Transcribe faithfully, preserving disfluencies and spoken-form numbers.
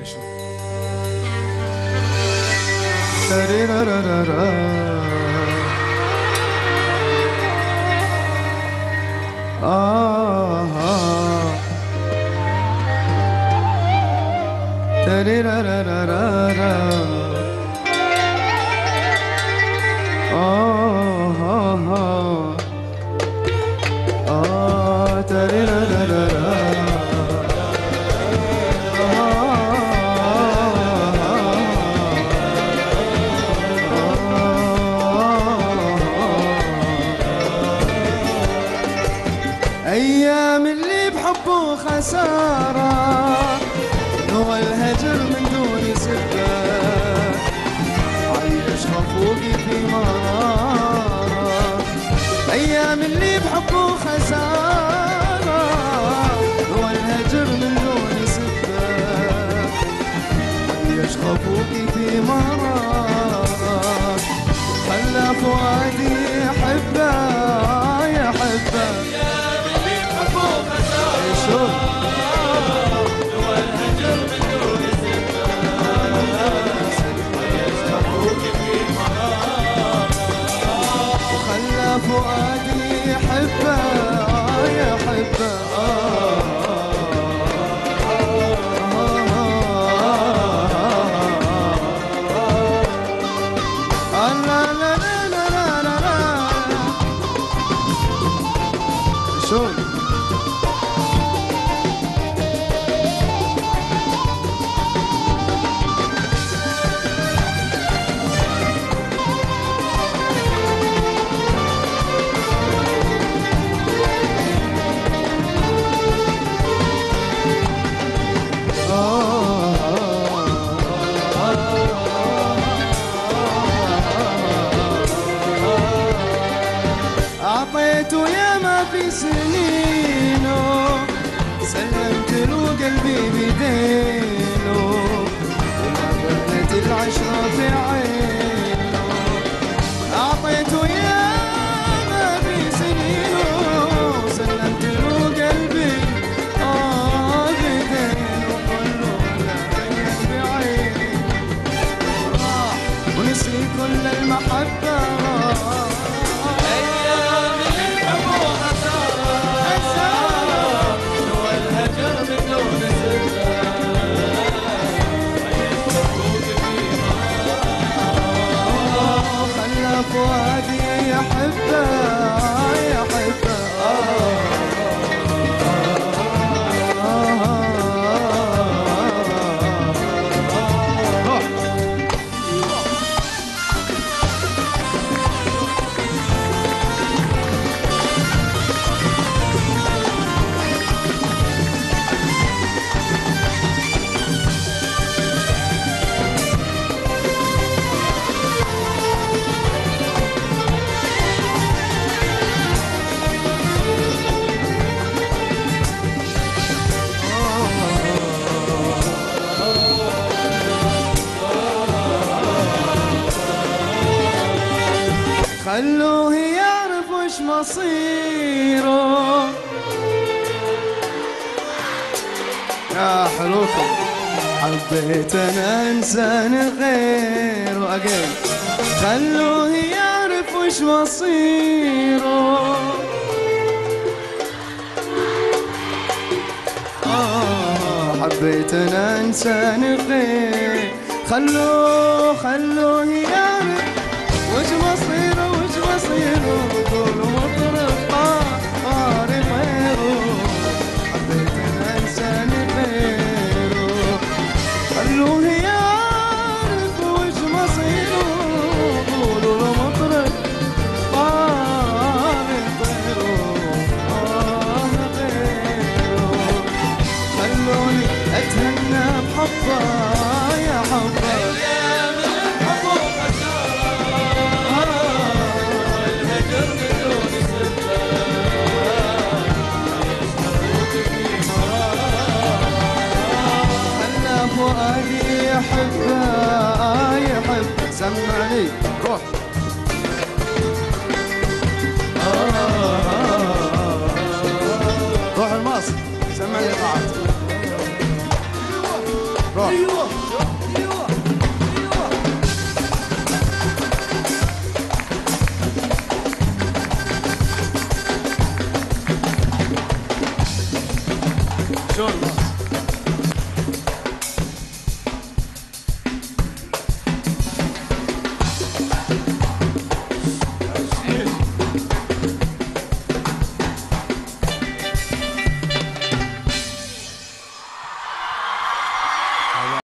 أيام اللي بحبه خسارة، هو الهجر من دون سبب، عيش خفوقي في مرارة. أيام اللي بحبه خسارة، هو الهجر من دون سبب، عيش خفوقي في مرارة. خلى فؤادي يحبه يحبه فؤادي يحبه يحبه لا لا لا لا لا لا شلون أعطيته ياما في سنينه، سلمت له قلبي بدينه، وما بقت العشرة في عينه. أعطيته ياما في سنينه، سلمت له قلبي آه بدينه، كله لا بعينه. راح ونسي كل المحبة، فؤادي يحبه يحبه خلوه يعرف وش مصيره. يا حلوكم حبيت انا انسان غيره اجل. خلوه يعرف وش مصيره. آه حبيت انا انسان غير. خلوه خلوه يعرف وش مصيره وش مصيره. طول مطرب طار غيره. حبيت انا انسان غيره. خلوه يعرف وش مصيره. طول مطرب طار غيره. آه غيره. خلوني اتهنى بحبه يا حبه. فؤادي يحبه يحب. سمعني روح. روح الماس سمعني بعد. روح. ايوه ايوه ايوه. ان شاء الله.